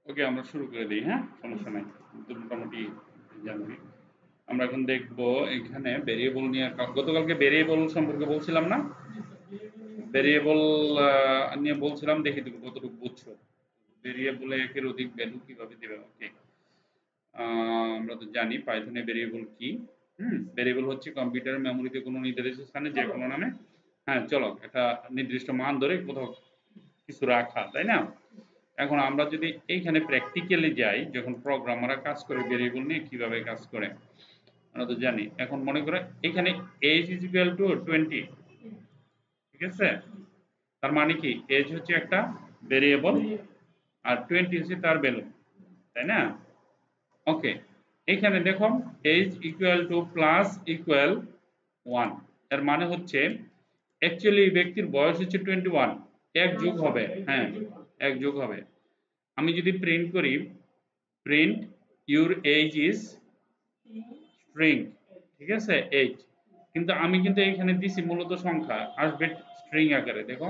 ওকে, আমরা শুরু করে দিই। হ্যাঁ, সমস্যা নাই। তো মোটামুটি জানবি। আমরা এখন দেখব এখানে ভেরিয়েবল নিয়ে। গতকালকে ভেরিয়েবল সম্পর্কে বলছিলাম না? ভেরিয়েবল নিয়ে বলছিলাম, দেখি তুমি কতটুকু বুঝছো। ভেরিয়েবলে একের অধিক ভ্যালু কিভাবে দেবে? ওকে, আমরা তো জানি পাইথনে ভেরিয়েবল কি। ভেরিয়েবল হচ্ছে কম্পিউটার মেমোরিতে কোনো নির্দিষ্ট স্থানে যে কোনো নামে, হ্যাঁ চলো, একটা নির্দিষ্ট মান ধরে কোথাও কিছু রাখা, তাই না? এখন আমরা যদি এইখানে প্র্যাকটিক্যালি যাই, যখন প্রোগ্রামাররা কাজ করে ভেরিয়েবল নিয়ে কিভাবে কাজ করে আমরা তো জানি। এখন মনে করে এখানে এজ ইজ ইকুয়াল টু 20, ঠিক আছে? তার মানে কি, এজ হচ্ছে একটা ভেরিয়েবল আর 20 হচ্ছে তার ভ্যালু, তাই না? ওকে, এখানে দেখো age equal to plus equal 1, এর মানে হচ্ছে অ্যাকচুয়ালি ব্যক্তির বয়স হচ্ছে 21, এক যোগ হবে, হ্যাঁ এক যোগ হবে। আমি যদি প্রিন্ট করি, print your age is string, ঠিক আছে, এজ, কিন্তু আমি কিন্তু এখানে দিছি মূলত সংখ্যা, আসবে স্ট্রিং আকারে। দেখো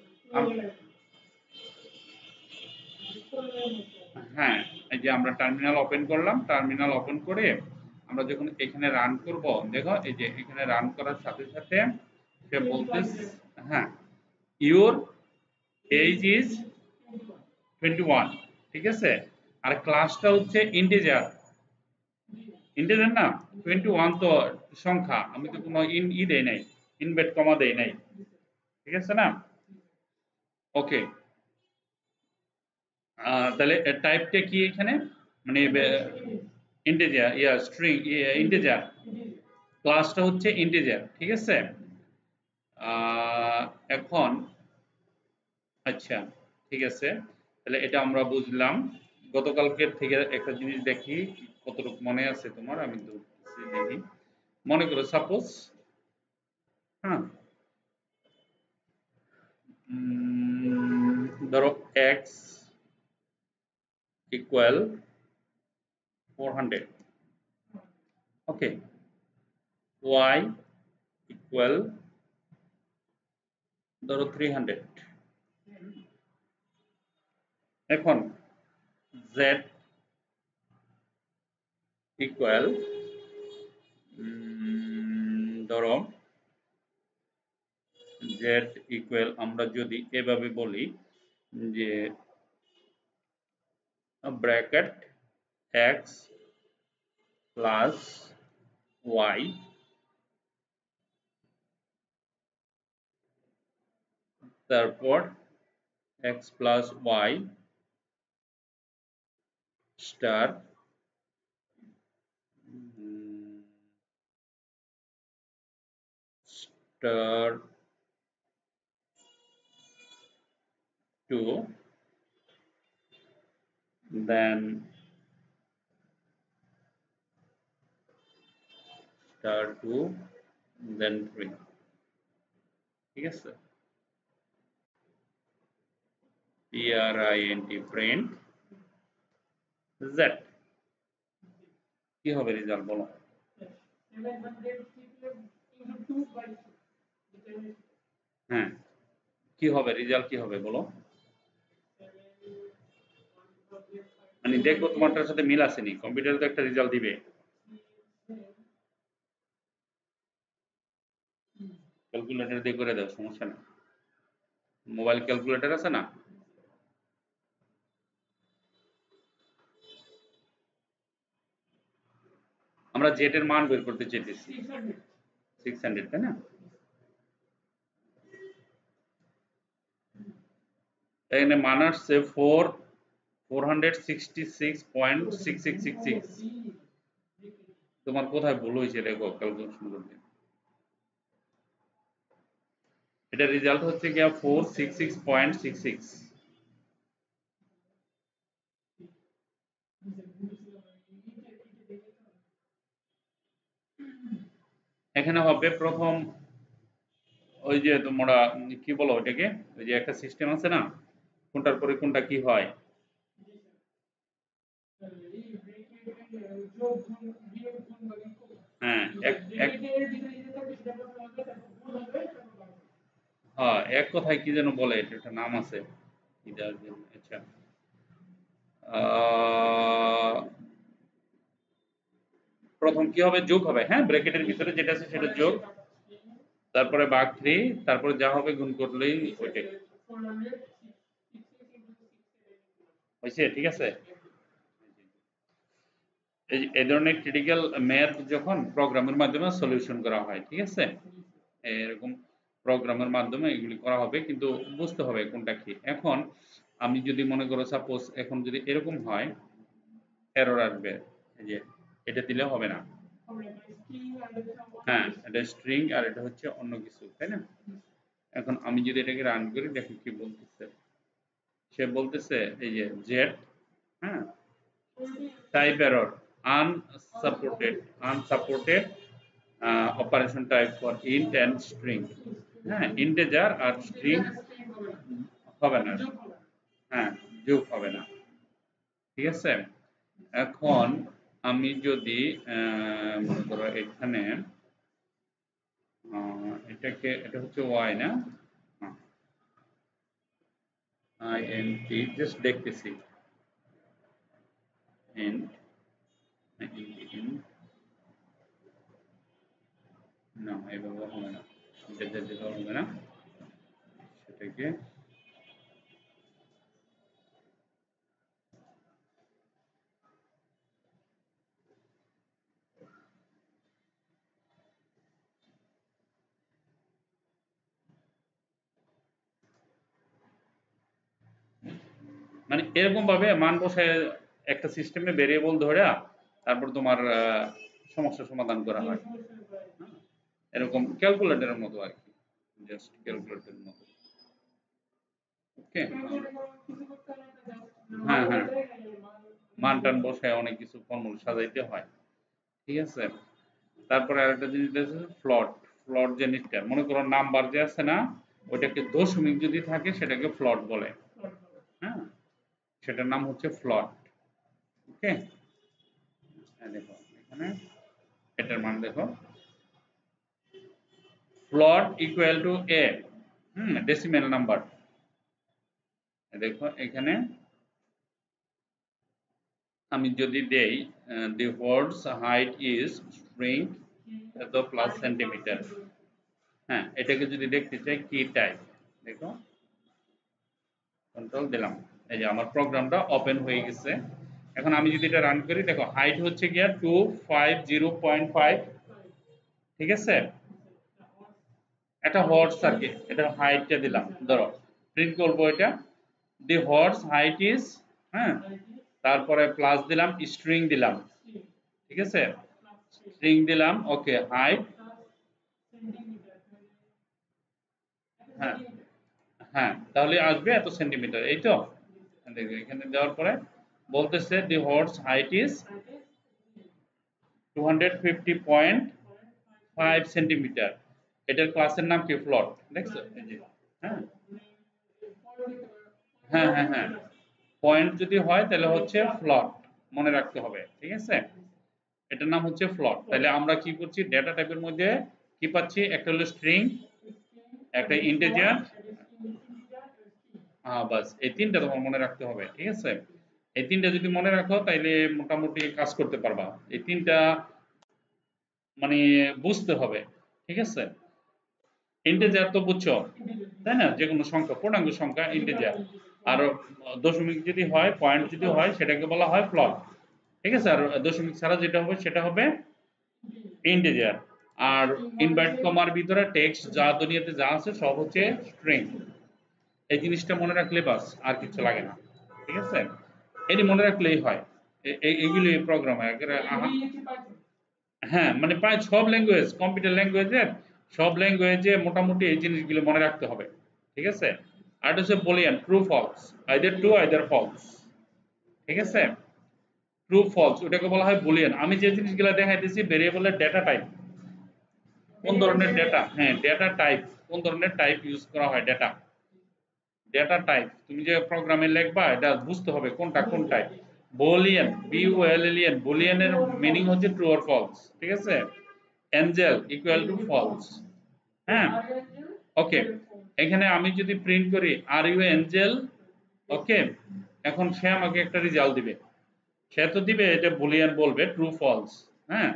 হ্যাঁ, এই যে আমরা টার্মিনাল ওপেন করলাম, টার্মিনাল ওপেন করে আমরা যখন এখানে রান করব, দেখো এই যে এখানে রান করার সাথে সাথে সে বলতেছে, হ্যাঁ, ইউর এজ ইজ 21, ঠিক আছে? আর ক্লাসটা হচ্ছে ইন্টিজার, ইন্টিজার না, 21 তো সংখ্যা, আমি তো কোনো দেই নাই, ইনভেট কমা দেই নাই, ঠিক আছে না? ওকে, তাহলে টাইপটা কি এখানে, মানে ইন্টিজার, স্ট্রিং, ইন্টিজার, ক্লাসটা হচ্ছে ইন্টিজার, ঠিক আছে? এখন আচ্ছা, ঠিক আছে, তাহলে এটা আমরা বুঝলাম। গতকালকের থেকে একটা জিনিস দেখি কতটুকু মনে আছে তোমার, আমি তো দেখি। মনে করো সাপোজ, হ্যাঁ, ধরো x equal 400, okay, y equal ধরো 300, এখন জেড ইকুয়াল ধরো জেড ইকুয়াল, আমরা যদি এভাবে বলি যে ব্র্যাকেট এক্স প্লাস ওয়াই, তারপর x plus y star star 2, then star 2, then 3, ঠিক আছে? print z, কি হবে রেজাল্ট বলো? হ্যাঁ, কি হবে রেজাল্ট, কি হবে বলো? মানে দেখবো তোমারটার সাথে মিল আসেনি, কম্পিউটারে তো একটা রেজাল্ট দিবে। ক্যালকুলেটর দিয়ে করে দাও, সমস্যা নেই, মোবাইল ক্যালকুলেটর আছে না? আমরা জেড এর মান বের করতে চাইতেছি 600, তাই না? এখানে মান আসছে 466.6666। তোমার কোথায় ভুল হয়েছে দেখো ক্যালকুলেশন করতে। এটা রেজাল্ট হচ্ছে গিয়া 466.66। এখানে হবে প্রথম, ওই যে তোমরা কি বলো ওটাকে, ওই যে একটা সিস্টেম আছে না, কোনটার পরে কোনটা কি হয়, হ্যাঁ এক এক, হ্যাঁ এক কথায় কি যেন বলে, এটা একটা নাম আছে, আচ্ছা, প্রথম কি হবে, যোগ হবে। হ্যাঁ, ব্র্যাকেটের ভিতরে যেটা আছে সেটা যোগ, তারপরে ভাগ 3, তারপরে যা হবে গুণ করলেই ওইটাই হয়েছে। ঠিক আছে, এই ধরনের ক্রিটিক্যাল ম্যাথ যখন প্রোগ্রামের মাধ্যমে সলিউশন করা হয়, ঠিক আছে, এরকম প্রোগ্রামের মাধ্যমে এগুলি করা হবে, কিন্তু বুঝতে হবে কোনটা কি। এখন আমি যদি মনে করো সাপোজ এখন যদি এরকম হয়, এরর আসবে, এই যে এটা দিলে হবে না। হ্যাঁ, এটা স্ট্রিং আর এটা হচ্ছে অন্য কিছু, তাই না? এখন আমি যদি এটাকে রান করি, দেখো কি বলতেছে। সে বলতেছে এই যে জেড, হ্যাঁ, type error, unsupported operation type for int and string. হ্যাঁ, ইন্টিজার আর স্ট্রিং হবে না। হ্যাঁ, যোগ হবে না। ঠিক আছে, এখন আমি যদি মনে করো এখানে এটাকে, এটা হচ্ছে ওয়াই না, INT জাস্ট দেখতেছি, int না, এভাবে হবে না, যেটা হবে না সেটাকে মানে এরকম ভাবে মান বসায় একটা সিস্টেমে ভেরিয়েবল ধরে তারপর তোমার সমস্যা সমাধান করা হয়। এরকম ক্যালকুলেটরের মতো আর কি, জাস্ট ক্যালকুলেটরের মতো। ওকে, হ্যাঁ হ্যাঁ, মান টান বসায় অনেক কিছু ফর্মুলা সাজাইতে হয়। ঠিক আছে, তারপরে আরেকটা জিনিস আছে ফ্লট। ফ্লট জিনিসটা মনে করো নাম্বার যে আছে না, ওইটাকে দশমিক যদি থাকে সেটাকে ফ্লট বলে। হ্যাঁ, সেটার নাম হচ্ছে ফ্লট। ওকে, দেখো এখানে এটার মান দেখো, float equal to a, decimal number. দেখো এখানে আমি যদি দেই the words height is string এত প্লাস সেন্টিমিটার। হ্যাঁ, এটাকে যদি দেখতে চাই কি টাইপ, দেখো কন্ট্রোল দিলাম, এই যে আমার প্রোগ্রামটা ওপেন হয়ে গেছে। এখন আমি যদি এটা রান করি, দেখো হাইট হচ্ছে গিয়া 250.5। ঠিক আছে, এটা হর্স আর কি, এটা হাইটটা দিলাম, ধরো প্রিন্ট করবো এটা, দি হর্স হাইট ইজ, হ্যাঁ, তারপরে প্লাস দিলাম, স্ট্রিং দিলাম। ঠিক আছে, স্ট্রিং দিলাম, ওকে, হাইট, হ্যাঁ হ্যাঁ, তাহলে আসবে এত সেন্টিমিটার, এই তো। দেখো এখানে দেওয়ার পরে বলতেছে the horse height is 250.5 centimeter. এটার ক্লাসের নাম কি, ফ্লট। দেখছো, এই যে, হ্যাঁ হ্যাঁ হ্যাঁ হ্যাঁ, পয়েন্ট যদি হয় তাহলে হচ্ছে ফ্লট, মনে রাখতে হবে। ঠিক আছে, এটার নাম হচ্ছে ফ্লট। তাহলে আমরা কি করছি, ডেটা টাইপের মধ্যে কি পাচ্ছি, একটা হলো স্ট্রিং, একটা ইন্টিজার, বাস এই তিনটা তোমার মনে রাখতে হবে। ঠিক আছে, এই তিনটা যদি মনে রাখো তাইলে মোটামুটি কাজ করতে পারবা। এই তিনটা মানে বুঝতে হবে। ঠিক আছে, ইন্টিজার তো বুঝছো, তাই না, যে কোনো সংখ্যা, পূর্ণাঙ্গ সংখ্যা ইন্টিজার। আর দশমিক যদি হয়, পয়েন্ট যদি হয়, সেটাকে বলা হয় ফ্লট। ঠিক আছে, আর দশমিক ছাড়া যেটা হবে সেটা হবে ইন্টিজার। আর ইনভার্ট কমার ভিতরে টেক্সট যা দুনিয়াতে যা আছে সব হচ্ছে স্ট্রিং। এই জিনিসটা মনে রাখলে বাস, আর কিছু লাগে না। ঠিক আছে, এটি মনে রাখলেই হয়। এইগুলি প্রোগ্রাম, হ্যাঁ, মানে প্রায় সব ল্যাঙ্গুয়েজ, কম্পিউটার ল্যাঙ্গুয়েজের সব ল্যাঙ্গুয়েজে মোটামুটি এই জিনিসগুলো মনে রাখতে হবে। ঠিক আছে, আর এটা হচ্ছে boolean, true false, either true either false. ঠিক আছে, ট্রু ফলস ওটাকে বলা হয় বুলিয়ান। আমি যে জিনিসগুলো দেখাইতেছি ভেরিয়েবলের ডেটা টাইপ, কোন ধরনের ডেটা, হ্যাঁ ডেটা টাইপ, কোন ধরনের টাইপ ইউজ করা হয়, ডেটা, ডেটা টাইপ। তুমি যে প্রোগ্রামে লিখবা এটা বুঝতে হবে কোনটা কোন টাইপ। বুলিয়ান, BULLIAN, বুলিয়ানের মিনিং হচ্ছে ট্রু অর ফলস। ঠিক আছে, অ্যাঞ্জেল ইকুয়াল টু ফলস। হ্যাঁ, ওকে, এখানে আমি যদি প্রিন্ট করি আর ইউ অ্যাঞ্জেল, ওকে, এখন সে আমাকে একটা রেজাল্ট দিবে, সে তো দিবে এটা বুলিয়ান বলবে ট্রু ফলস। হ্যাঁ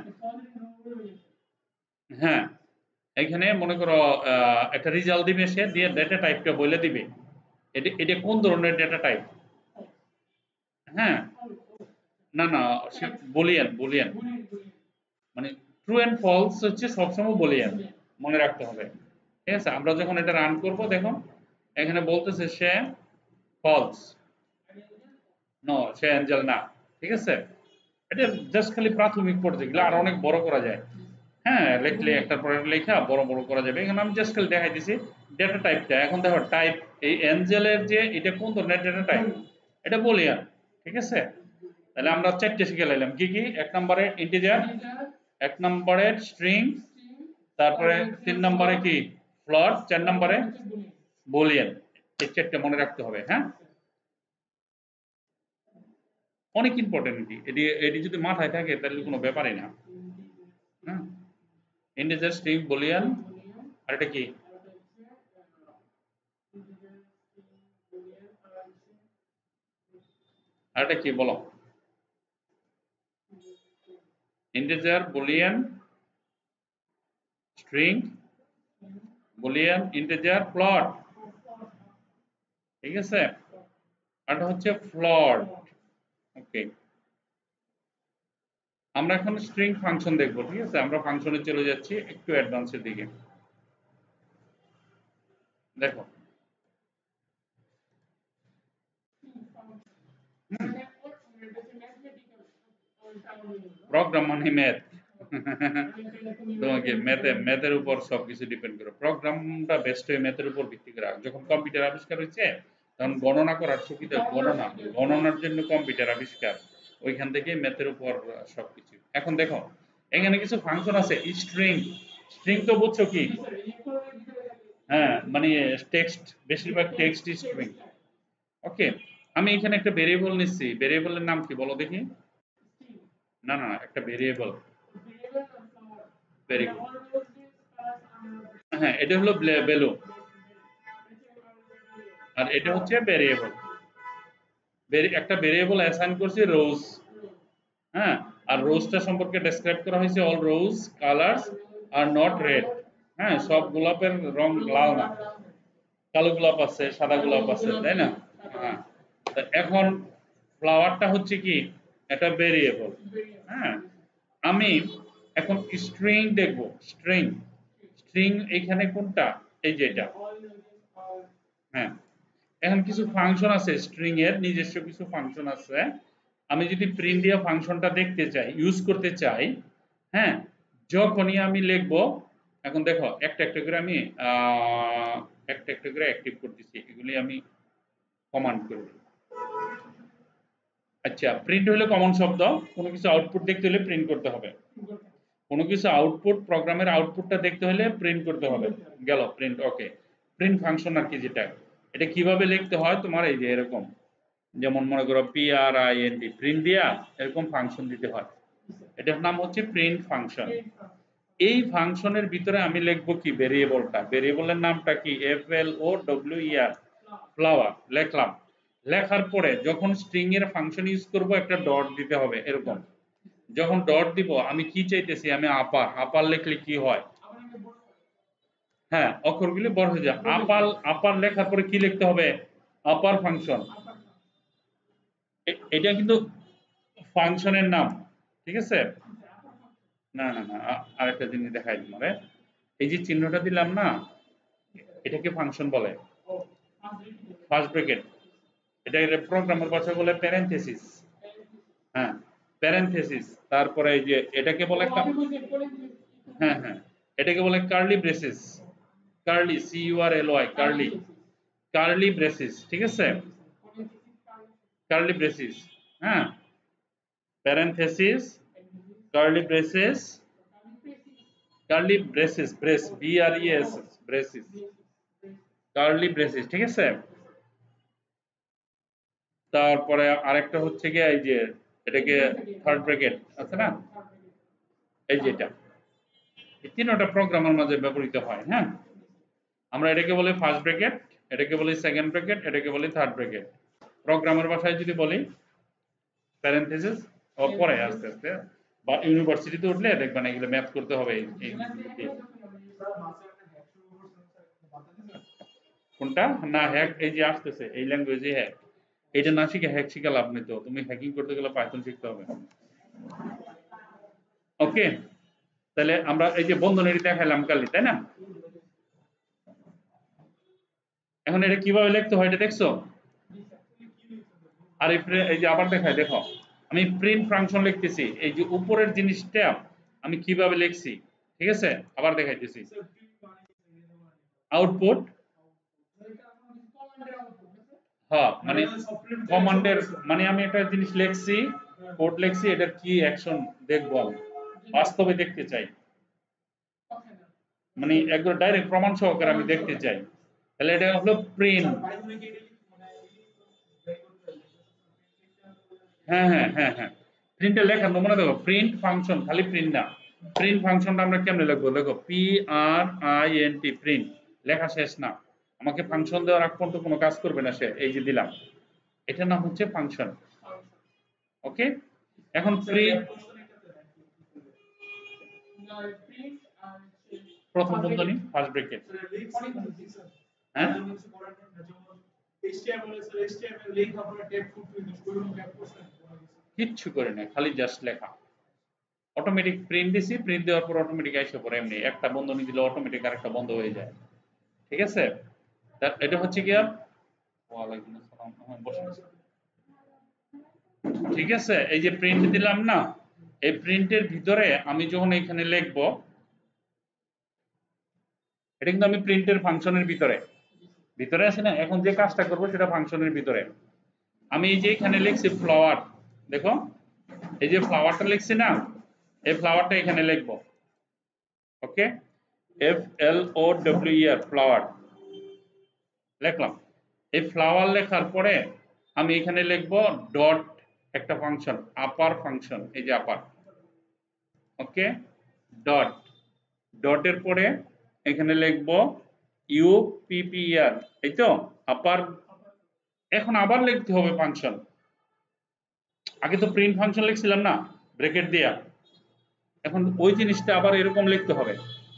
হ্যাঁ, এখানে মনে করো একটা রেজাল্ট দিবে, সে দিয়ে ডেটা টাইপটা বলে দিবে এটা এটা কোন ধরনের ডেটা টাইপ। হ্যাঁ না না, সে বুলিয়ান বুলিয়ান মানে ট্রু এন্ড ফলস হচ্ছে সবসময় বুলিয়ান, মনে রাখতে হবে। ঠিক আছে, আমরা যখন এটা রান করব দেখো এখানে বলতেছে সে ফলস, নো সে অ্যাঞ্জেল না। ঠিক আছে, এটা জাস্ট খালি প্রাথমিক পর্যায়ে, এগুলো আরো অনেক বড় করা যায়। হ্যাঁ, লিখলে একটার পর একটা লেখা বড় বড় করা যাবে। এখানে আমি জাস্ট খালি দেখাই দিছি ডেটা টাইপটা। এখন দেখো টাইপ, এই অ্যাঞ্জেলের যে এটা কোন ধরনের ডেটা টাইপ, এটা বুলিয়ান। ঠিক আছে, তাহলে আমরা চারটে শিখে নিলাম কি কি। এক নম্বরে ইন্টিজার, এক নম্বরে স্ট্রিং, তারপরে 3 নম্বরে কি ফ্লোট, 4 নম্বরে বুলিয়ান। এই চারটে মনে রাখতে হবে। হ্যাঁ, অনেক ইম্পর্টেন্ট এটি, এটি যদি মাথায় থাকে তাহলে কোনো ব্যাপারই না। হ্যাঁ, ইন্টিজার, স্ট্রিং, বুলিয়ান, আর এটা কি আর এটা কি বলো? Integer, boolean, string, boolean, integer, float. ঠিক আছে, আর এটা হচ্ছে ফ্লোট। ওকে, আমরা এখন স্ট্রিং ফাংশন দেখবো। ঠিক আছে, আমরা ফাংশনে চলে যাচ্ছি একটু অ্যাডভান্সের দিকে। দেখো প্রোগ্রাম মানে ম্যাথ। তোমাকে ম্যাথের উপর সবকিছু ডিপেন্ড করে। প্রোগ্রামটা বেস্ট হয় ম্যাথের উপর ভিত্তি করে। যখন কম্পিউটার আবিষ্কার হয়েছে তখন গণনা করার সুবিধা, গণনার জন্য কম্পিউটার আবিষ্কার, ওইখান থেকে ম্যাথের উপর সবকিছু। এখন দেখো এখানে কিছু ফাংশন আছে, স্ট্রিং। স্ট্রিং তো বুঝছো কি? হ্যাঁ, মানে টেক্সট, বেশিরভাগ টেক্সট স্ট্রিং। ওকে, আমি এখানে একটা ভেরিয়েবল নিচ্ছি, ভেরিয়েবলের নাম কি বলো দেখি? না না, একটা ভেরিয়েবল। Very good. হ্যাঁ, এটা হলো ভ্যালু, আর এটা হচ্ছে ভেরিয়েবল। একটা ভেরিয়েবল অ্যাসাইন করছি রোজ। হ্যাঁ, আর রোজটা সম্পর্কে ডেসক্রাইব করা হয়েছে all rose colours are not red. হ্যাঁ, সব গোলাপের রং লাল না, কালো গোলাপ আছে, সাদা গোলাপ আছে, তাই না? হ্যাঁ, তা এখন ফ্লাওয়ারটা হচ্ছে কি একটা ভেরিয়েবল। হ্যাঁ, আমি এখন স্ট্রিং দেখব। স্ট্রিং, স্ট্রিং এখানে কোনটা? এই যে এটা। হ্যাঁ, এখন কিছু ফাংশন আছে স্ট্রিং এর, নিজস্ব কিছু ফাংশন আছে। আমি যদি প্রিন্ট দিয়ে ফাংশনটা দেখতে চাই, ইউজ করতে চাই, হ্যাঁ, যখনই আমি লিখব, এখন দেখো একটা একটা করে আমি একটা একটা করে অ্যাক্টিভ করতেছি, এগুলি আমি কমান্ড করব। আচ্ছা, প্রিন্ট হলো কমন শব্দ, কোনো কিছু আউটপুট দেখতে হলে প্রিন্ট করতে হবে। কোনো কিছু আউটপুট, প্রোগ্রামের আউটপুটটা দেখতে হলে প্রিন্ট করতে হবে। গেল প্রিন্ট। ওকে, প্রিন্ট ফাংশন আর কি, যেটা এটা কিভাবে লিখতে হয় তোমার এই যে এরকম, যেমন মনে করো PRINT, প্রিন্ট দিয়া এরকম ফাংশন দিতে হয়, এটার নাম হচ্ছে প্রিন্ট ফাংশন। এই ফাংশনের ভিতরে আমি লিখবো কি ভেরিয়েবলটা, ভেরিয়েবলের নামটা কি FLOWER, ফ্লাওয়ার লিখলাম। লেখার পরে যখন স্ট্রিং এর ফাংশন ইউজ করব একটা ডট দিতে হবে এরকম। যখন ডট দিব আমি কি চাইতেছি, আমি আপার, আপার লিখলে কি হয়? হ্যাঁ, অক্ষরগুলি বড় হয়ে যায়। আপার, আপার লেখার পরে কি লিখতে হবে? Upper function. এটা কিন্তু ফাংশনের নাম। ঠিক আছে, না না না, আরেকটা জিনিস দেখাই তোমারে। এই যে চিহ্নটা দিলাম না, এটাকে ফাংশন বলে। ফার্স্ট ব্র্যাকেট, এটা প্রোগ্রামের ভাষায় বলে প্যারেনথেসিস। হ্যাঁ, প্যারেনথেসিস। তারপরে এই যে এটাকে বলে হ্যাঁ হ্যাঁ, এটাকে বলে curly braces. Curly, CURLY, curly, curly braces. ঠিক আছে, কার্লি ব্রেসেস। হ্যাঁ, parenthesis, curly braces, curly braces, brace BRES, braces, curly braces. ঠিক আছে, তারপরে আরেকটা হচ্ছে গিয়ে এই যে এটাকে থার্ড ব্র্যাকেট আছে না, এই যে এটা, এই তিনটা প্রোগ্রামের মাঝে ব্যবহৃত হয়। হ্যাঁ, আমরা এটাকে বলি ফার্স্ট ব্র্যাকেট, এটাকে বলি সেকেন্ড ব্র্যাকেট, এটাকে বলি থার্ড ব্র্যাকেট। প্রোগ্রামের ভাষায় যদি বলি প্যারেনথেসিস পরে আস্তে আস্তে বা ইউনিভার্সিটিতে উঠলে দেখবেন এগুলো ম্যাথ করতে হবে কোনটা না হ্যাক এই যে আসতেছে এই ল্যাঙ্গুয়েজে হ্যাক এটা না শিখে হ্যাক শিখে লাভ নেই তো তুমি হ্যাকিং করতে গেলে পাইথন শিখতে হবে ওকে তাহলে আমরা এই যে বন্ধনীটি দেখাইলাম কালি তাই না এখন এটা কিভাবে লিখতে হয় এটা দেখছো আর এই যে আবার দেখাই দেখো আমি প্রিন্ট ফাংশন লিখতেছি এই যে উপরের জিনিসটা আমি কিভাবে লিখছি ঠিক আছে আবার দেখাইতেছি আউটপুট হ্যাঁ মানে কমান্ডের মানে আমি একটা জিনিস লিখছি কোড লিখছি এটার কি অ্যাকশন দেখবো আমি বাস্তবে দেখতে চাই মানে একদম ডাইরেক্ট প্রমাণ সহকারে আমি দেখতে চাই তাহলে এটা হলো প্রিন্ট হ্যাঁ হ্যাঁ হ্যাঁ হ্যাঁ প্রিন্টে লেখা মনে দেখো প্রিন্ট ফাংশন খালি প্রিন্ট না প্রিন্ট ফাংশনটা আমরা কেমনে লিখবো দেখো P R I N T print লেখা শেষ না আমাকে ফাংশন দেওয়ার আগ পর্যন্ত কোনো কাজ করবে না সে এই যে দিলাম এটার নাম হচ্ছে ফাংশন ওকে এখন প্রিন্ট প্রথম বন্ধনী ফার্স্ট ব্র্যাকেট হ্যাঁ কিচ্ছু করে না খালি জাস্ট লেখা অটোমেটিক প্রিন্ট দিছি প্রিন্ট দেওয়ার পর অটোমেটিক আইসা পড়ে এমনি একটা বন্ধনী দিলে অটোমেটিক আরেকটা বন্ধ হয়ে যায় ঠিক আছে এটা হচ্ছে কি ওয়ালাইকুম আসসালাম বসে ঠিক আছে এই যে প্রিন্ট দিলাম না এই প্রিন্টের ভিতরে আমি যখন এখানে লিখব এটা কিন্তু আমি প্রিন্টের ফাংশনের ভিতরে ভিতরে আছে না এখন যে কাজটা করব সেটা ফাংশনের ভিতরে আমি এই যে এখানে লিখছি ফ্লাওয়ার দেখো এই যে ফ্লাওয়ারটা লিখছি না এই ফ্লাওয়ারটা এখানে লিখব okay F L O W E R flower লিখলাম এই ফ্লাওয়ার লেখার পরে আমি এখানে লিখব ডট একটা ফাংশন আপার ফাংশন এই যে আপার ওকে ডট ডটের পরে এখানে লিখব ইউপিপিআর এই তো আপার এখন আবার লিখতে হবে ফাংশন আগে তো প্রিন্ট ফাংশন লিখছিলাম না ব্র্যাকেট দিয়া এখন ওই জিনিসটা আবার এরকম লিখতে হবে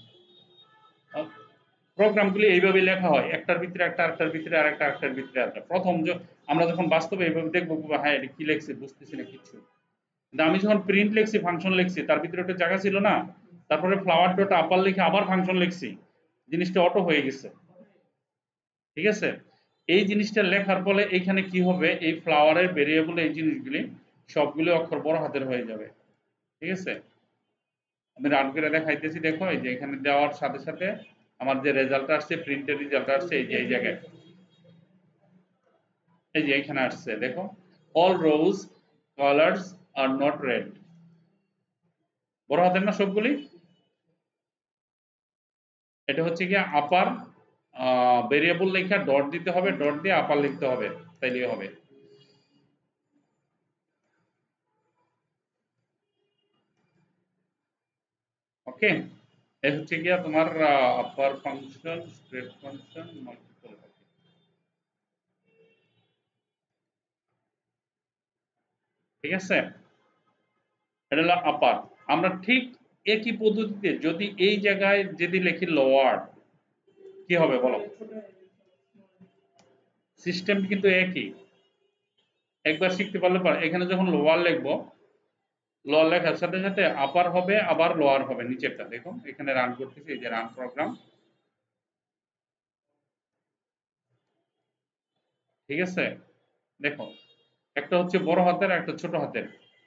প্রোগ্রামগুলি এইভাবে লেখা হয় একটার ভিতরে একটা আরেকটার ভিতরে আরেকটা আরেকটার ভিতরে আরেকটা প্রথম আমরা যখন বাস্তবে এইভাবে দেখবো হ্যাঁ এটা কি লিখছে বুঝতেছি না কিছু কিন্তু আমি যখন প্রিন্ট লিখছি ফাংশন লিখছি তার ভিতরে একটা জায়গা ছিল না তারপরে ফ্লাওয়ার ডট আপার লিখে আবার ফাংশন লিখছি জিনিসটা অটো হয়ে গেছে ঠিক আছে এই জিনিসটা লেখার ফলে এখানে কি হবে এই ফ্লাওয়ারের ভেরিয়েবল এই জিনিসগুলি সবগুলো অক্ষর বড় হাতের হয়ে যাবে ঠিক আছে আমি রান করে দেখাইতেছি দেখো এই যে এখানে দেওয়ার সাথে সাথে আমার যে রেজাল্ট আসছে প্রিন্টের রেজাল্ট আসছে এই যে এই জায়গায় এই যে এখানে আসছে দেখো all rose colours are not red বড় হাতের না সবগুলি এটা হচ্ছে কি আপার ভেরিয়েবল লেখা ডট দিতে হবে ডট দিয়ে আপার লিখতে হবে তাইলেই হবে ওকে এই হচ্ছে কি তোমার upper function spread function multiple ঠিক আছে এটা হলো আপার আমরা ঠিক একই পদ্ধতিতে যদি এই জায়গায় যদি লিখি লোয়ার কি হবে বলো সিস্টেম কিন্তু একই একবার শিখতে পারলে পর এখানে যখন লোয়ার লিখবো লোয়ার লেখার সাথে সাথে আপার হবে আবার লোয়ার হবে নিচেরটা দেখো এখানে রান করতেছি এই যে রান প্রোগ্রাম ঠিক আছে দেখো একটা হচ্ছে বড় হাতের একটা ছোট হাতের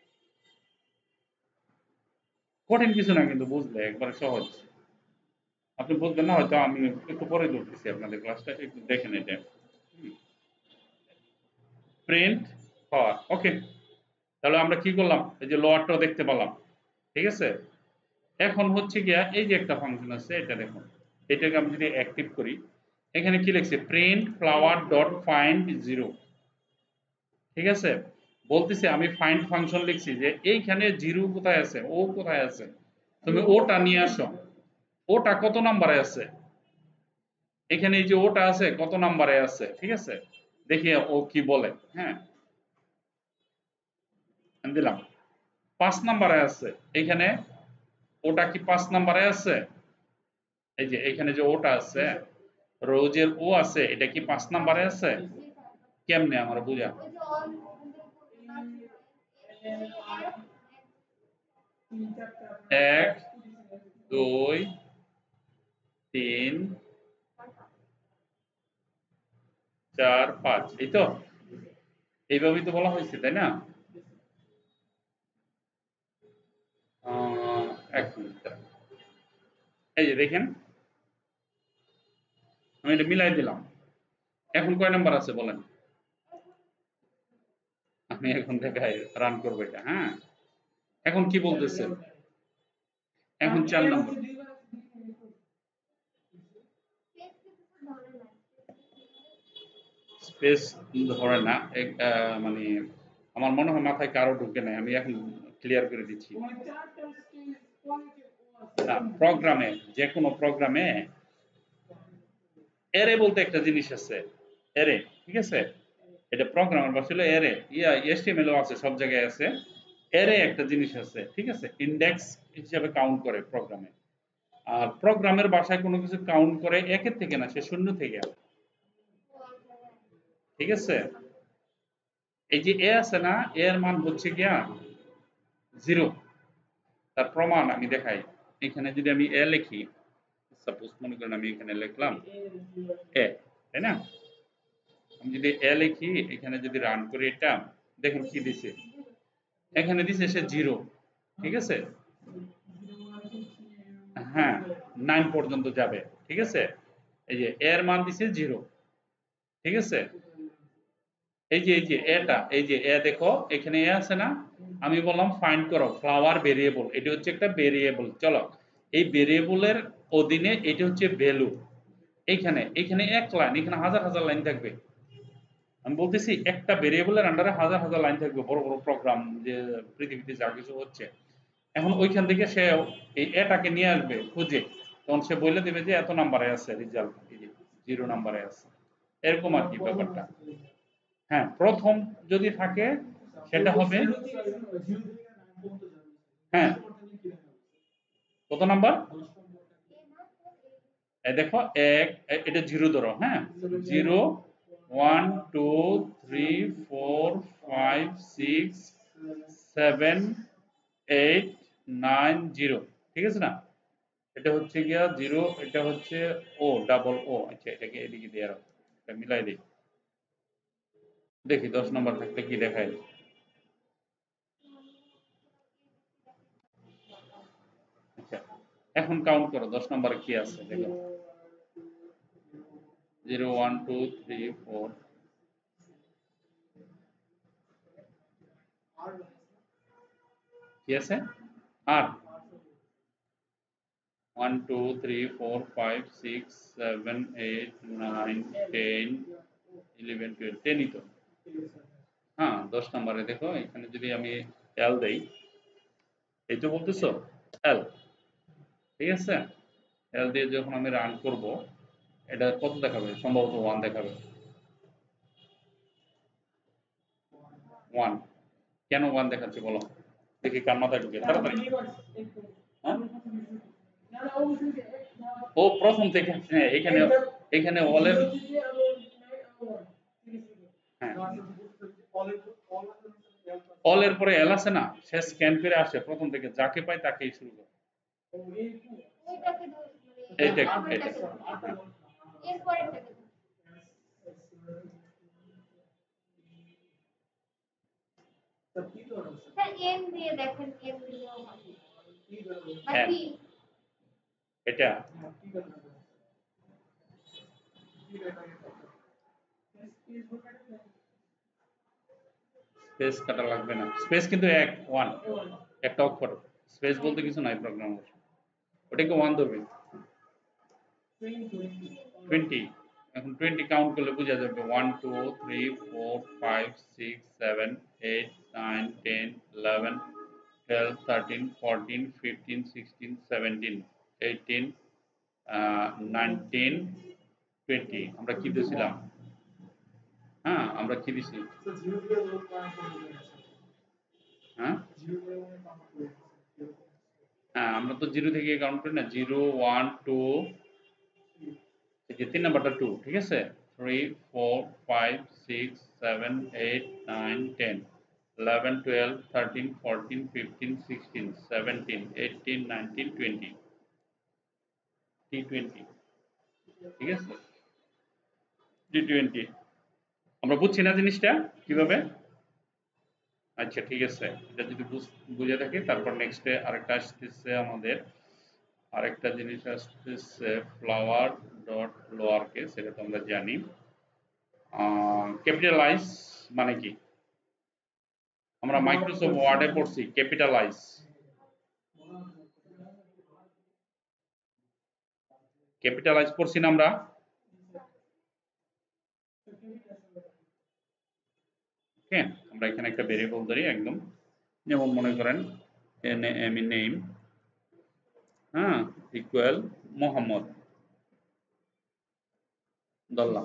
কঠিন কিছু না কিন্তু বুঝলে একবারে সহজ আপনি বুঝবেন না হয়তো আমি একটু পরে ধরতেছি আপনাদের ক্লাসটা একটু দেখেন এটা প্রিন্ট পাওয়ার ওকে তাহলে আমরা কি করলাম এই যে লোয়ারটাও দেখতে পেলাম ঠিক আছে এখন হচ্ছে গিয়া এই যে একটা ফাংশন আছে এটা দেখুন এটাকে আমি যদি অ্যাক্টিভ করি এখানে কি লিখছে print flower dot find zero ঠিক আছে বলতেছি আমি ফাইন্ড ফাংশন লিখছি যে এইখানে জিরো কোথায় আছে ও কোথায় আছে তুমি ওটা নিয়ে আসো ওটা কত নম্বরে আছে এখানে এই যে ওটা আছে কত নম্বরে আছে ঠিক আছে দেখি ও কি বলে। হ্যাঁ, আমি দিলাম 5 নম্বরে আছে। এখানে ওটা কি 5 নম্বরে আছে? এই যে এখানে যে ওটা আছে, রোজের ও আছে, এটা কি 5 নম্বরে আছে? কেমনে আমার বুঝা? 1 2 3 4 5, এই তো? এইভাবেই তো বলা হয়েছে, তাই না? এক মিনিট দাঁড়ান। এই যে দেখেন, আমি এটা মিলাই দিলাম। এখন কয় নাম্বার আছে বলেন? আমি এখন দেখাই, রান করবো এটা। হ্যাঁ, এখন কি বলতেছে? এখন 4 নম্বর। স্পেস ধরে না, মানে আমার মনে হয় মাথায় কারো ঢুকে নাই, আমি এখন ক্লিয়ার করে দিচ্ছি। প্রোগ্রামে, যে কোনো প্রোগ্রামে এরে বলতে একটা জিনিস আছে, এরে, ঠিক আছে? এটা প্রোগ্রামের ভাষা হলো এরে, HTML ও আছে, সব জায়গায় আছে। এরে একটা জিনিস আছে, ঠিক আছে? ইন্ডেক্স হিসাবে কাউন্ট করে প্রোগ্রামে। আর প্রোগ্রামের ভাষায় কোনো কিছু কাউন্ট করে একের থেকে না, সে শূন্য থেকে। ঠিক আছে? এই যে এ আছে না, এর মান হচ্ছে গিয়া 0। তার প্রমাণ আমি দেখাই। এখানে যদি আমি এ লিখি, সাপোজ মনে করেন আমি এখানে লিখলাম এ, তাই না? আমি যদি এ লিখি, এখানে যদি রান করি এটা, দেখেন কি দিছে। এখানে দিছে সে 0, ঠিক আছে? হ্যাঁ, 9 পর্যন্ত যাবে, ঠিক আছে? এই যে এর মান দিছে 0, ঠিক আছে? এই যে এটা, এই যে এ দেখো, এখানে এ আছে না? আমি বললাম ফাইন্ড করো ফ্লাওয়ার ভেরিয়েবল, এটা হচ্ছে একটা ভেরিয়েবল। চলো, এই ভেরিয়েবলের অধীনে এটা হচ্ছে ভ্যালু। এখানে এক লাইন, এখানে হাজার হাজার লাইন থাকবে। আমি বলতেছি একটা ভেরিয়েবলের আন্ডারে হাজার হাজার লাইন থাকবে, বড় বড় প্রোগ্রাম যে পৃথিবীতে যা কিছু হচ্ছে। এখন ওইখান থেকে সে এই এটাকে নিয়ে আসবে খুঁজে, তখন সে বলে দেবে যে এত নাম্বারে আছে রেজাল্ট, এই যে 0 নাম্বারে আছে, এরকম আর কি ব্যাপারটা। হ্যাঁ, প্রথম যদি থাকে সেটা হবে, হ্যাঁ, কত নাম্বার? দেখো এটা 0 ধরো, হ্যাঁ, 0 1 2 3 4 5 6 7 8 9 0, ঠিক আছে না? এটা হচ্ছে গিয়া 0, এটা হচ্ছে ও ডাবল ও। আচ্ছা, এটাকে এদিকে দিয়ে রাখো, এটা মিলাই দিই, দেখি 10 নম্বর থাকলে কি দেখায়। আচ্ছা, এখন কাউন্ট করো 10 নম্বরে কি আছে দেখো। 0 1 2 3 4, কি আছে? আর 1 2 3 4 5 6 7 8 9 10 11 12, 10ই তো। হ্যাঁ, 10 নম্বরে দেখো, এখানে যদি আমি এল দেই, এই তো বলতেছো এল, ঠিক আছে? এল দিয়ে যখন আমি রান করব, এটা কত দেখাবে? সম্ভবত 1 দেখাবে। 1 কেন 1 দেখাচ্ছে বলো দেখি, কার মাথায় ঢুকে তাড়াতাড়ি। হ্যাঁ? ও প্রথম থেকে, হ্যাঁ, এখানে এখানে অলের, হ্যাঁ, অলের পরে এল আছে না, সে স্ক্যান করে আসে প্রথম থেকে, যাকে পায় তাকেই শুরু করে। এইটা এটা, হ্যাঁ, এটা স্পেস কাটা লাগবে না, স্পেস কিন্তু এক 1, একটা অক্ষর, স্পেস বলতে কিছু নাই প্রোগ্রাম, ওটাকে 1 ধরবে। 20, এখন 20 কাউন্ট করলে বোঝা যাবে 1 2 3 4 5 6 7 8 9 10 11 12 13 14 15 16 17 18 19 20, আমরা কি দিয়েছিলাম? হ্যাঁ আমরা কি দিছি? হ্যাঁ হ্যাঁ আমরা তো জিরো থেকে কাউন্ট করি না, 0 1 2, এই যে 3 নাম্বারটা 2, ঠিক আছে, 3 4 5 6 7 8 9 10 11 12 13 14 15 16 17 18 19 20, T20, ঠিক আছে, T20 আমরা বুঝছি না জিনিসটা কিভাবে? আচ্ছা ঠিক আছে, এটা যদি বুঝে থাকি তারপর নেক্সটে আরেকটা আসতেছে আমাদের, আরেকটা জিনিস আসতেছে ফ্লাওয়ার ডট লোয়ার কেস, এটা তো আমরা জানি। ক্যাপিটালাইজ মানে কি? আমরা মাইক্রোসফট ওয়ার্ডে পড়ছি ক্যাপিটালাইজ। ক্যাপিটালাইজ পড়ছি না আমরা? ওকে, আমরা এখানে একটা ভেরিয়েবল ধরি একদম, যেমন মনে করেন নেম, হ্যাঁ, ইকুয়াল মোহাম্মদ ধরলাম।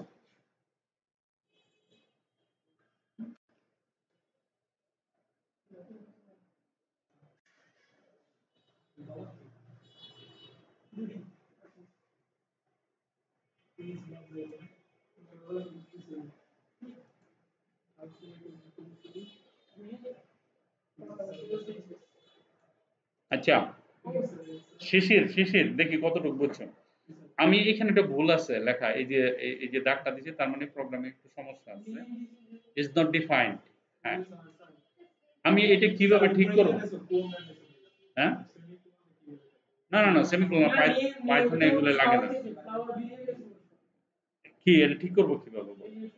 আচ্ছা শিশির, শিশির দেখি কতটুকু বুঝছো। আমি এখানে একটা ভুল আছে লেখা, এই যে দাগটা দিয়েছি, তার মানে প্রোগ্রামে একটু সমস্যা আছে, ইজ নট ডিফাইন্ড। হ্যাঁ, আমি এটা কিভাবে ঠিক করব? হ্যাঁ, না না না, সেমিকোলন পাইথনে এগুলো লাগে না। কি এটা ঠিক করব কিভাবে?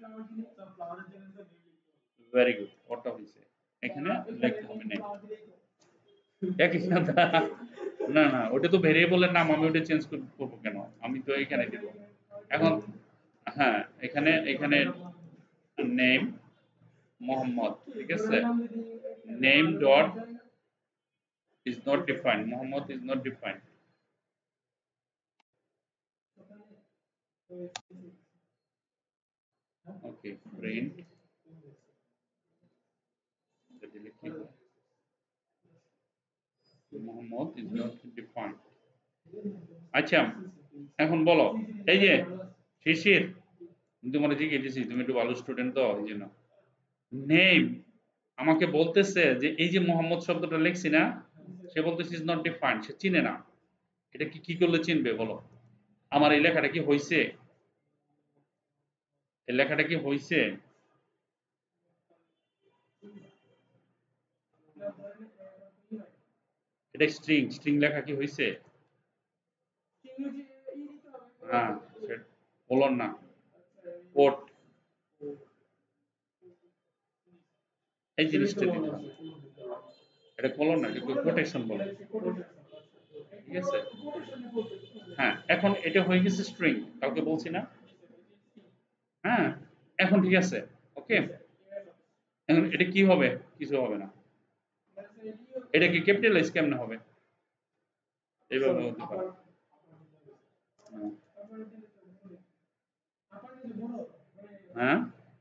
ভেরি গুড, ওটা হইছে, এখানে লিখতে হবে নেম, একই কথা। না না, ওটা তো ভেরিয়েবলের নাম, আমি ওটা চেঞ্জ করব কেন? আমি তো এখানে দিব এখন। হ্যাঁ, এখানে এখানে নেম মোহাম্মদ, ঠিক আছে, name dot is not defined, Mohammad is not defined, okay, print দিলে কি হয়, মোহাম্মদ is not defined। আচ্ছা এখন বলো, এই যে শিশির, তোমার জিজ্ঞেস দিয়েছি, তুমি একটু ভালো স্টুডেন্ট তো এই জন্য, নেম আমাকে বলতেছে যে এই যে মোহাম্মদ শব্দটা লিখছি না, সে বলতেছে ইজ নট ডিফাইন্ড, সে চিনে না। এটা কি কি করলে চিনবে বলো? আমার এই লেখাটা কি হইছে? এই লেখাটা কি হইছে? এটা স্ট্রিং, স্ট্রিং লেখা কি হইছে? হ্যাঁ, বলুন না, কোট, এই জিনিসটা দিতে হবে, এটা কলন না, এটা কোটেশন বলে, ঠিক আছে। হ্যাঁ, এখন এটা হয়ে গেছে স্ট্রিং, কাউকে বলছি না। হ্যাঁ, এখন ঠিক আছে, ওকে। এখন এটা কি হবে? কিছু হবে না। এটা কি ক্যাপিটালাইজ কেমনে হবে? এইভাবে হতে পারে। হ্যাঁ,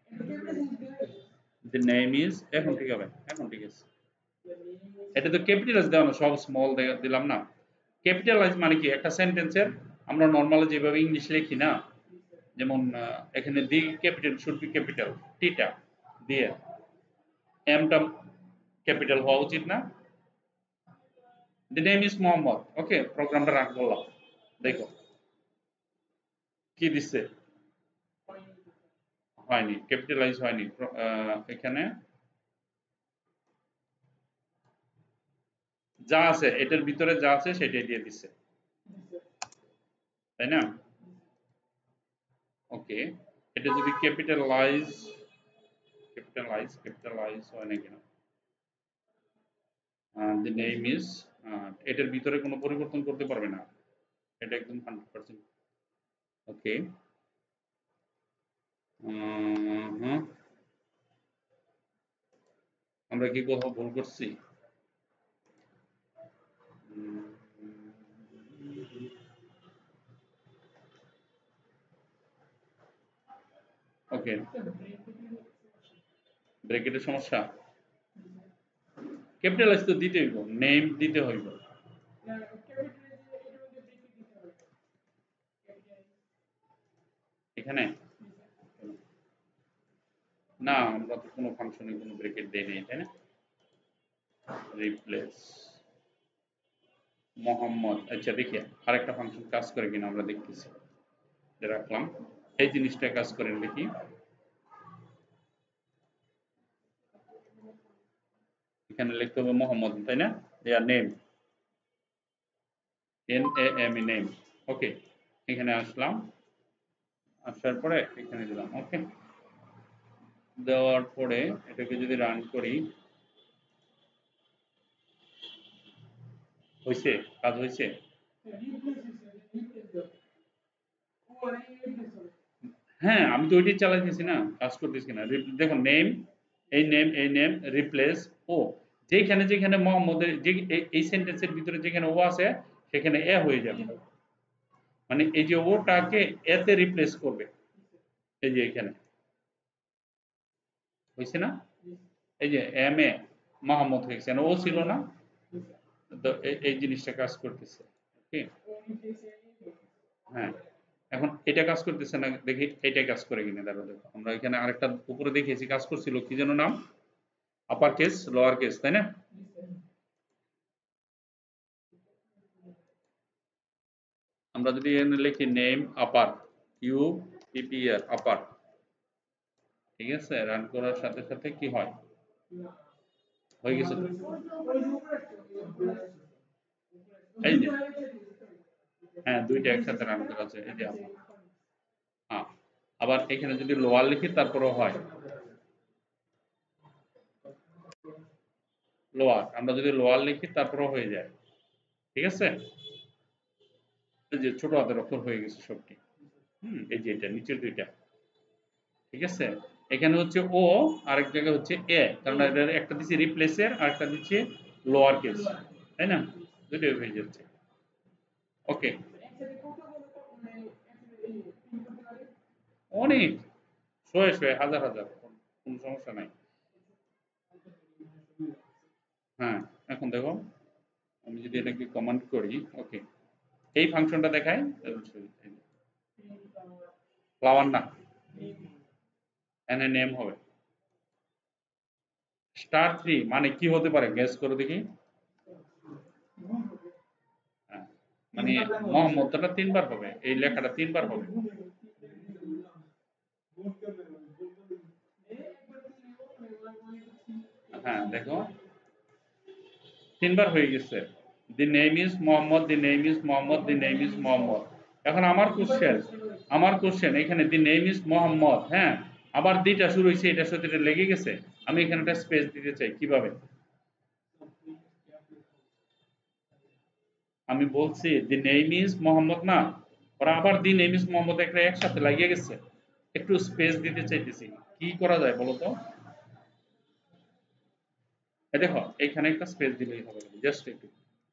the name is, এখন ঠিক হবে, এখন ঠিক আছে। এটা তো ক্যাপিটালাইজ দেওয়া না, সব স্মল দিলাম না। ক্যাপিটালাইজ মানে কি, একটা সেন্টেন্সের আমরা নর্মালি যেভাবে ইংলিশ লিখি না, যেমন এখানে the capital should be capital, টিটা দিয়ে এমটা ক্যাপিটাল হওয়া উচিত না। The name is Mohammad, okay, প্রোগ্রামটা রান করলাম, দেখো কি দিচ্ছে, হয়নি, ক্যাপিটালাইজ হয়নি। এখানে যা আছে, এটার ভিতরে যা আছে সেটাই দিয়ে দিচ্ছে, তাই না? ওকে, এটা যদি ক্যাপিটালাইজ, ক্যাপিটালাইজ হয় না কেন? দি নেম ইজ, এটার ভিতরে কোনো পরিবর্তন করতে পারবে না, এটা একদম 100%। ওকে, আমরা কি কোথাও ভুল করছি? ওকে, ব্র্যাকেটের সমস্যা, ক্যাপিটালাইজ তো দিতে হইব, নেম দিতে হইব। এখানে না, আমরা তো কোনো ফাংশনে কোনো ব্র্যাকেট দেই নাই, তাই না? রিপ্লেস মোহাম্মদ, আচ্ছা দেখি আরেকটা ফাংশন কাজ করে কিনা আমরা দেখতেছি, রাখলাম এই জিনিসটা কাজ করেন দেখি। এখানে লিখতে হবে মোহাম্মদ, তাই না? Name, NAME, name. ওকে, এখানে আসলাম, আসার পরে এখানে দিলাম ওকে। দেওয়ার পরে এটাকে যদি রান করি, হয়েছে, কাজ হয়েছে। হ্যাঁ, আমি তো ওইটাই চালাইতেছি না, কাজ করতেছি না। দেখো নেম, এই নেম রিপ্লেস ও, যেখানে যেখানে মোহাম্মদের যে এই সেন্টেন্সের ভিতরে যেখানে ও আছে সেখানে এ হয়ে যাবে, মানে এই যে ওটাকে এতে রিপ্লেস করবে। এই যে এখানে হয়েছে না, এই যে MA মোহাম্মদ হয়েছে, ও ছিল না, তো এই জিনিসটা কাজ করতেছে। ওকে, হ্যাঁ, এখন এটা কাজ করতেছে না, দেখি এটা কাজ করে কিনা। দেখো দেখো, আমরা এখানে আরেকটা উপরে দেখিয়েছি কাজ করছিল, কি যেন নাম, আপার কেস লোয়ার কেস, তাই না? আমরা যদি এখানে লিখি নেম আপার, UPPR আপার, ঠিক আছে, রান করার সাথে সাথে কি হয়, হয়ে গেছে। এই যে হ্যাঁ, দুইটা একসাথে রান করা আছে, এই যে হ্যাঁ। আবার এখানে যদি লোয়ার লিখি তারপরেও হয় লোয়ার, আমরা যদি লোয়ার লিখি তারপরেও হয়ে যায়, ঠিক আছে। এই যে ছোট হাতের অক্ষর হয়ে গেছে সবটি। এই যে এটা নিচের দুইটা, ঠিক আছে। এখানে হচ্ছে ও, আরেক জায়গায় হচ্ছে এ, কারণ এটার একটা দিচ্ছি রিপ্লেসের আর একটা দিচ্ছি লোয়ার কেস, তাই না? দুটোই হয়ে যাচ্ছে। ওকে, অনেক শয়ে শয়ে হাজার হাজার, কোনো সমস্যা নাই। হ্যাঁ, এখন দেখো আমি যদি এটাকে কমান্ড করি, ওকে, এই ফাংশনটা দেখায় ফ্লাওয়ার না, এনে নেম হবে। স্টার 3 মানে কি হতে পারে, গেস করো দেখি। হ্যাঁ, মানে মোহাম্মদটা 3 বার হবে, এই লেখাটা 3 বার হবে। হ্যাঁ দেখো, 3 বার হয়ে গেছে, the name is Mohammad, the name is Mohammad, the name is Mohammad. এখন আমার কোশ্চেন এখানে দি নেম ইজ মোহাম্মদ, হ্যাঁ, আবার দিটা শুরু হয়েছে, এটার সাথে এটা লেগে গেছে, আমি এখানে একটা স্পেস দিতে চাই, কিভাবে? আমি বলছি দি নেম ইজ মোহাম্মদ না, ওরা আবার দি নেম ইজ মোহাম্মদ একটা একসাথে লাগিয়ে গেছে, একটু স্পেস দিতে চাইতেছি, কি করা যায় বলো তো? দেখো এখানে একটা স্পেস দিলেই হবে, জাস্ট একটু,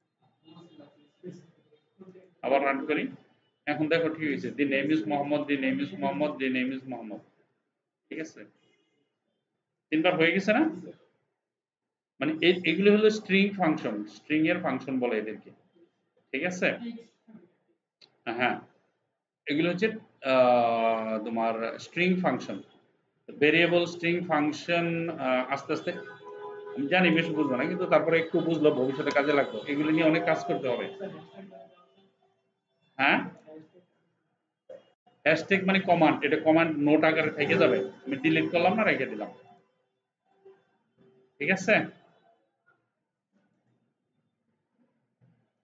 আবার রান করি। এখন দেখো ঠিক হয়েছে, the name is Mohammad, the name is Mohammad, the name is Mohammad, ঠিক আছে, 3 বার হয়ে গেছে না? মানে এগুলো হলো স্ট্রিং ফাংশন, স্ট্রিং এর ফাংশন বলে এদেরকে, ঠিক আছে। হ্যাঁ, এগুলো হচ্ছে তোমার string function, variable string function. আস্তে আস্তে আমি জানি বেশি বুঝবো না, কিন্তু তারপরে একটু বুঝলো ভবিষ্যতে কাজে লাগবে, এগুলো নিয়ে অনেক কাজ করতে হবে। হ্যাঁ, হ্যাশট্যাগ মানে কমান্ড, এটা কমান্ড নোট আকারে থেকে যাবে, আমি ডিলিট করলাম না, রেখে দিলাম, ঠিক আছে।